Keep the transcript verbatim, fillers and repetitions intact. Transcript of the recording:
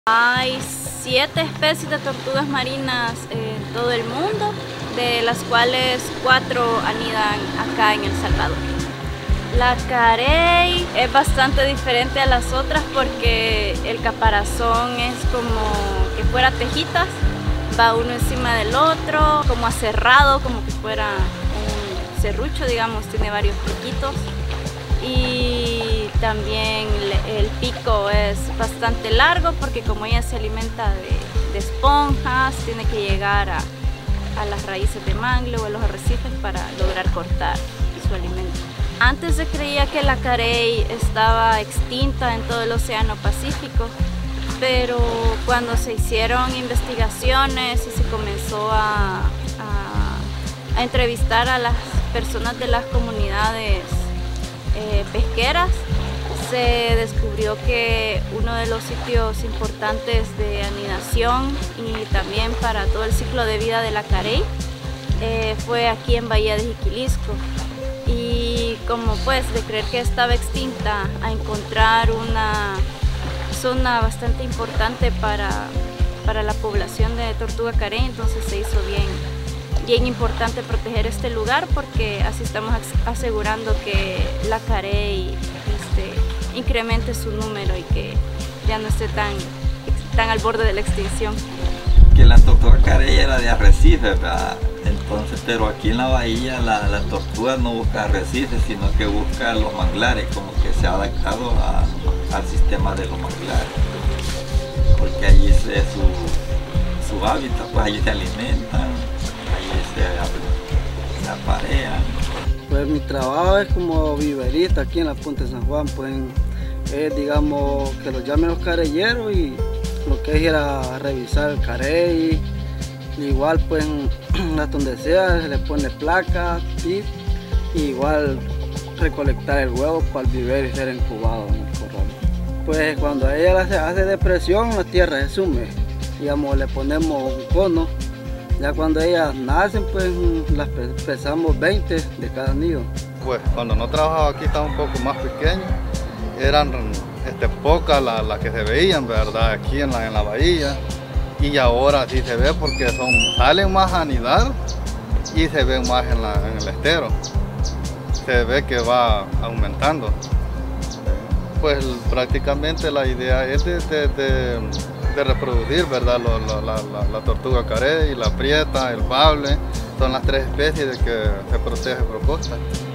Hay siete especies de tortugas marinas en todo el mundo, de las cuales cuatro anidan acá en El Salvador. La carey es bastante diferente a las otras porque el caparazón es como que fuera tejitas, va uno encima del otro, como aserrado, como que fuera un serrucho, digamos, tiene varios piquitos. Y también el pico es bastante largo porque como ella se alimenta de, de esponjas, tiene que llegar a, a las raíces de mangle o a los arrecifes para lograr cortar su alimento. Antes se creía que la carey estaba extinta en todo el Océano Pacífico, pero cuando se hicieron investigaciones y se comenzó a, a, a entrevistar a las personas de las comunidades Eh, pesqueras, se descubrió que uno de los sitios importantes de anidación y también para todo el ciclo de vida de la carey eh, fue aquí en Bahía de Jiquilisco. Y como pues de creer que estaba extinta a encontrar una zona bastante importante para, para la población de tortuga carey, entonces se hizo bien bien importante proteger este lugar porque así estamos asegurando que la carey este, incremente su número y que ya no esté tan, tan al borde de la extinción. Que la tortuga carey era de arrecifes, ¿verdad? Entonces, pero aquí en la bahía la, la tortuga no busca arrecifes, sino que busca los manglares, como que se ha adaptado a, al sistema de los manglares, porque allí es su, su hábitat, pues allí se alimentan. Se, se aparean. Pues mi trabajo es como viverista aquí en la Punta de San Juan, pues es digamos que los llamen los careyeros y lo que es ir a revisar el carey, igual pues hasta donde sea se le pone placa, tip, y igual recolectar el huevo para el vivero y ser incubado en el corral. Pues cuando ella hace, hace depresión la tierra se sume, digamos le ponemos un cono. Ya cuando ellas nacen, pues las pesamos veinte de cada nido. Pues cuando no trabajaba aquí estaba un poco más pequeño, eran este, pocas las la que se veían, ¿verdad? Aquí en la, en la bahía. Y ahora sí se ve porque son, salen más a anidar y se ven más en, la, en el estero. Se ve que va aumentando. Pues prácticamente la idea es de, de, de de reproducir, ¿verdad? Lo, lo, la, la, la tortuga carey, la prieta, el bable, son las tres especies de que se protege por costa.